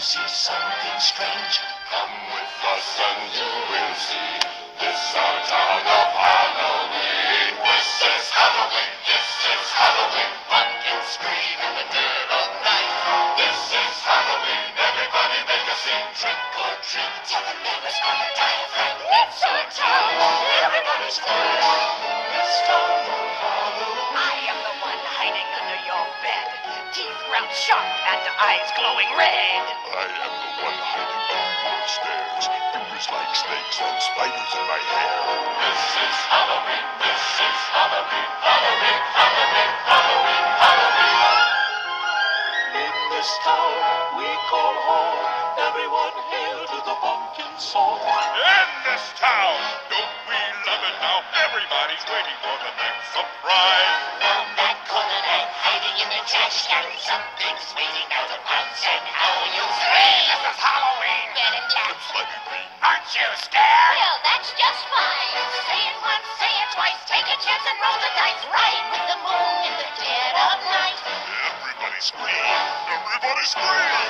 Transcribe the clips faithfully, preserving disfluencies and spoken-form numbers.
see something strange? Come with us and you will see. This our town of Halloween. This is Halloween. This is Halloween. Pumpkins scream in the dead of night. This is Halloween. Everybody make a scene. Trick or treat. Tell the neighbors on the diaphragm. It's our town. Everybody's free. This town of Halloween. I am the one hiding under your bed. Teeth ground sharp and eyes glowing red. I am the one hiding under your stairs. Fingers like snakes and spiders in my hair. This is Halloween. This is Halloween. Halloween. Halloween. Halloween. Halloween. In this town we call home. Everyone hail to the pumpkin song. In this town, don't we love it now? Everybody's waiting for the next surprise. From that corner egg hiding in the trash can, something's waiting out to pounce and how you scream. This is Halloween. Red and black. It's like a green. Aren't you scared? Well, that's just fine. Say it once, say it twice. Take a chance and roll the dice. Ride with the moon in the dead of night. Everybody scream. Everybody scream.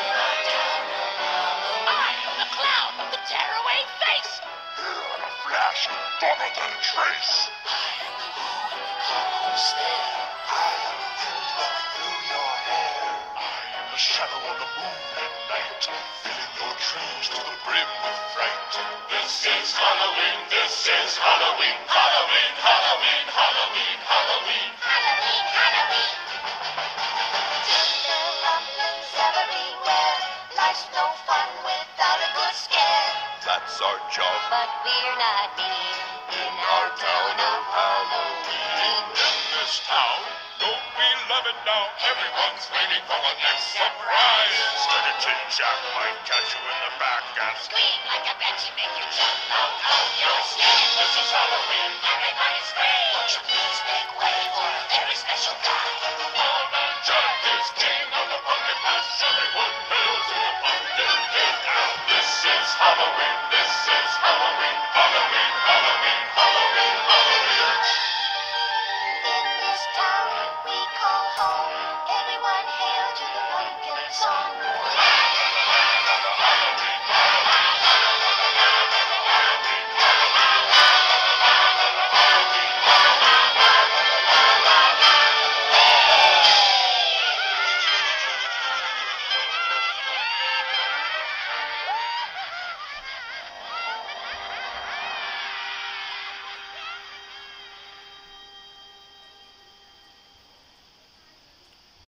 I am the clown with the tearaway face. Here in a flash, dumber than a trace. I am the moon. Who's there? I am the wind blowing through your hair. I am the shadow on the moon at night, filling your dreams to the brim with fright. This is Halloween. This is Halloween. Halloween. Halloween. Halloween. Halloween. Halloween, Halloween. Tinderlumblings everywhere. Life's no fun without a good scare. That's our job. But we're not mean in our town of Halloween. In this town, don't we love it now? Everyone's waiting for the next surprise. Steady tin jack might catch you in the back and Scream like a banshee, make you jump out of your skin. This is Halloween. Everybody scream. Won't you please